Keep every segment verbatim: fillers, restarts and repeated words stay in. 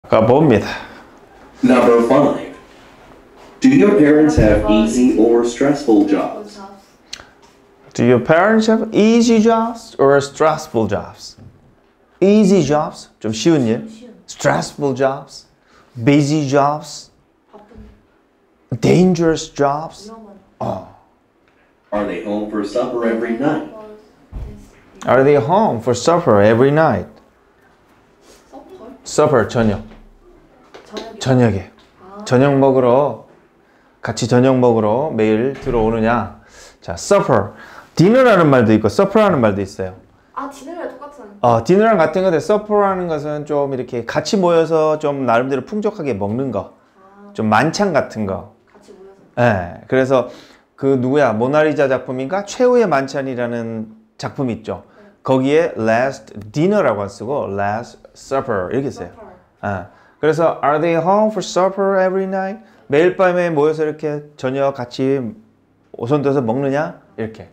가봅니다. Number five. Do your parents have easy or stressful jobs? Do your parents have easy jobs or stressful jobs? Easy jobs, 좀 쉬운 일. Stressful jobs, busy jobs, dangerous jobs. 어. Are they home for supper every night? Are they home for supper every night? Supper, 저녁. 저녁에. 저녁 먹으러, 같이 저녁 먹으러 매일 들어오느냐. 자, supper. dinner라는 말도 있고 supper라는 말도 있어요. 아, 디너랑 똑같은. 어, 디너랑 같은 건데 supper라는 것은 좀 이렇게 같이 모여서 좀 나름대로 풍족하게 먹는 거. 아, 좀 만찬 같은 거. 같이 모여서. 예. 그래서 그 누구야? 모나리자 작품인가? 최후의 만찬이라는 작품 있죠. 거기에 last dinner라고 안 쓰고 last supper 이렇게 써요. 예. 그래서 are they home for supper every night? 매일 밤에 모여서 이렇게 저녁 같이 오손도서 먹느냐? 이렇게.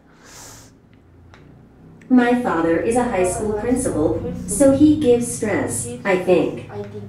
My father is a high school principal, so he gives stress, I think. I think.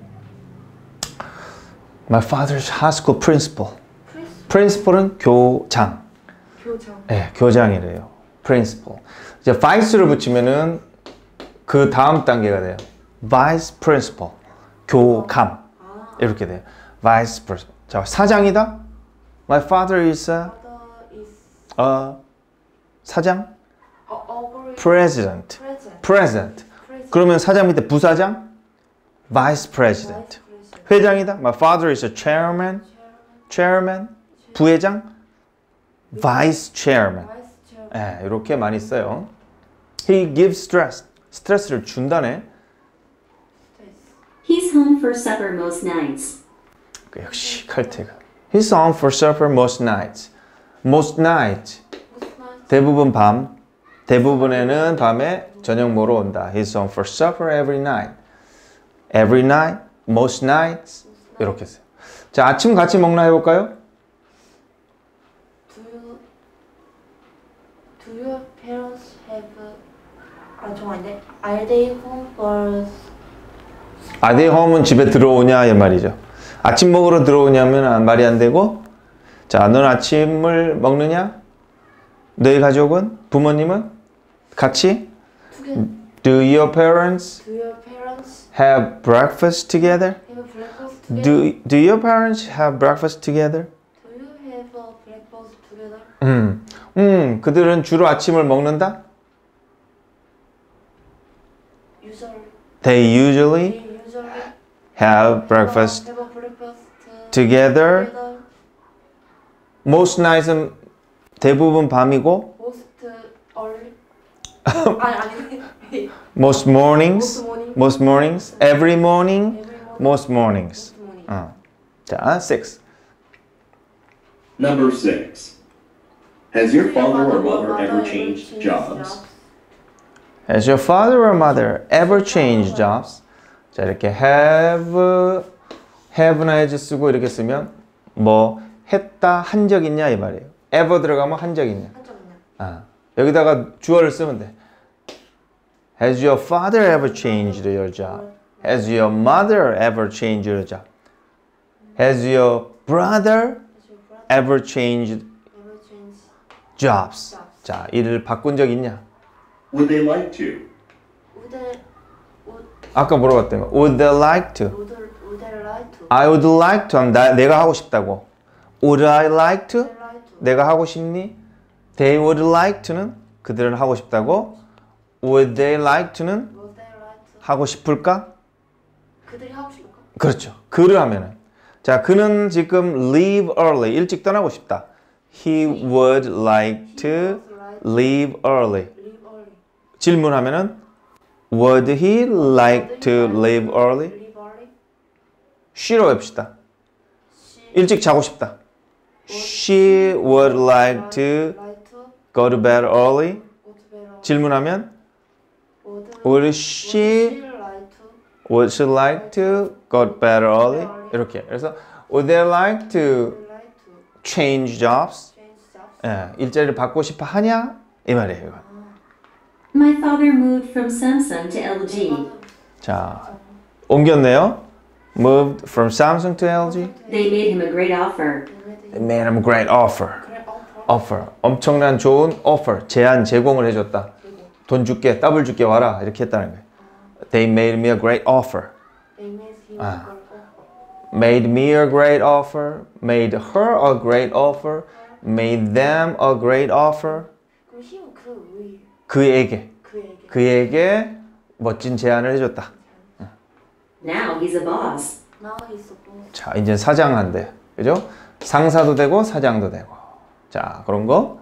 My father's high school principal. principal은 교장. 교장. 예, 교장이래요. principal. 이제 vice를 붙이면은 그 다음 단계가 돼요. vice principal. 교감. 아, 이렇게 돼요. vice principal. 자, 사장이다. My father is a, father is a 사장. a over president. president. president. 그러면 사장 밑에 부사장? vice president. 회장이다. My father is a chairman. chairman. 부회장? vice chairman. vice chair. 예, 이렇게 많이 써요. He gives stress. 스트레스를 준다네. He's home for supper most nights. 그 역시 칼퇴가. He's home for supper most nights. most night. 대부분 밤. 대부분에는 밤에 저녁 먹으러 온다. He's home for supper every night. every night, most nights. 이렇게 써요. 자, 아침 같이 먹나 해볼까요? Do you do your parents have 아, 좀 아닌데. Are they home for Are they home은 집에 들어오냐 이 말이죠. 아침 먹으러 들어오냐면 말이 안 되고, 자, 넌 아침을 먹느냐? 너희 가족은? 부모님은? 같이? together? Do your parents Do your parents have breakfast together? have breakfast together? Do, do your parents have breakfast together? Do you have a breakfast together? 음, 음, 그들은 주로 아침을 먹는다? Usually. They usually They usually have breakfast have a breakfast together. together. Most nights은 대부분 밤이고, Most early. 아니 아니. most mornings, Most morning. most mornings, every morning, Every morning. most mornings. Most morning. 어. 자, six. Number six. Has your father or mother ever changed jobs? Has your father or mother ever changed jobs? 자, 이렇게 have, have나 has 쓰고 이렇게 쓰면 뭐 했다, 한 적 있냐 이 말이에요. ever 들어가면 한 적 있냐. 한적 있냐? 아, 여기다가 주어를 쓰면 돼. Has your father ever changed your job? Has your mother ever changed your job? Has your brother Has your brother ever changed ever changed jobs? jobs? 자, 일을 바꾼 적 있냐? Would they like to? Would they would 아까 물어봤던 거. Would they like to? would they, would they like to? I would like to 하면 나, 내가 하고 싶다고. Would I like to? Would they like to? 내가 하고 싶니? They would like to는 그들은 하고 싶다고. Would they like to는 Would they like to? 하고 싶을까? 그들이 하고 싶을까? 그렇죠. 그를 하면은. 자, 그는 지금 leave early. 일찍 떠나고 싶다. He would like to leave early. Leave early. 질문하면은 Would he like to leave early? Leave early. she로 해봅시다. She 일찍 자고 싶다. She would like to like to go to bed early. go to bed early. 질문하면 Would Would would she she like to Would she like to go to bed early? 이렇게. 그래서 Would they like to like to change jobs? change jobs? 예, 일자리를 바꾸고 싶어 하냐? 이 말이에요. 이건. My father moved from Samsung to L G. 자, 옮겼네요. moved from Samsung to L G. They made him a great offer. They made him a great offer. 그래 어 offer. 엄청난 좋은 offer. 제안 제공을 해줬다. 돈 줄게, 더블 줄게 와라. 이렇게 했다는 거예요. They made me a great offer. They made him 아. a Made me a great offer. Made her a great offer. Made them a great offer. 그럼 힘은 그 위, 그에게, 그에게. 그에게 멋진 제안을 해줬다. Now he's a boss. Now he's supposed. 자, 이제 사장한대. 그죠? 상사도 되고 사장도 되고. 자, 그런 거.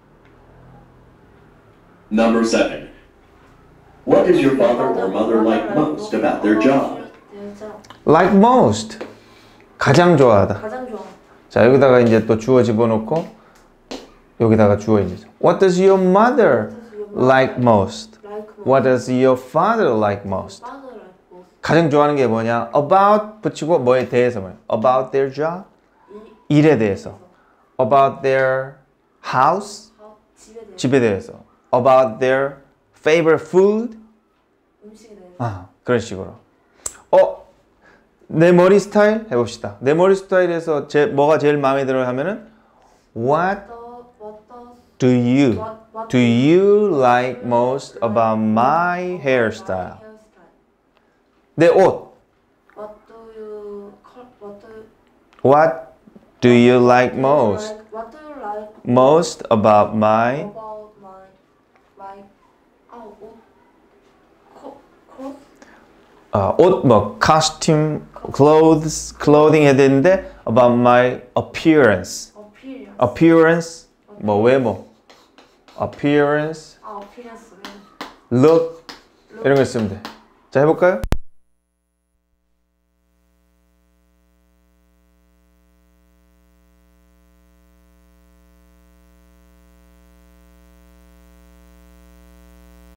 Number seven. What does your father or mother like most about their job? their job. Like most. 가장 좋아하다. 가장 좋아. 자, 여기다가 이제 또 주어 집어넣고 여기다가 주어 이제. What does your mother like most? Like What does your father like most? father like most. 가장 좋아하는 게 뭐냐? About 붙이고 뭐에 대해서 뭐야? About their job? 이 일에 대해서. About their house? 어, 집에 대해 집에 대해서. About their favorite food? 음식에 대해 아, 그런 식으로. 어, 내 머리 스타일 해봅시다. 내 머리 스타일에서 제 뭐가 제일 마음에 들어 하면은 What 또 what does do you what what do you like most about my hairstyle? hairstyle. 내 옷. What do you call what do you What do you like most? like, what do you like Most about my about my my 아 옷 코 clothes 어, 옷, 뭐 costume, clothes, clothing 해야 되는데 about my appearance. appearance appearance, 뭐 외모. appearance, 아 appearance look 이런 거 쓰면 돼. 자, 해볼까요?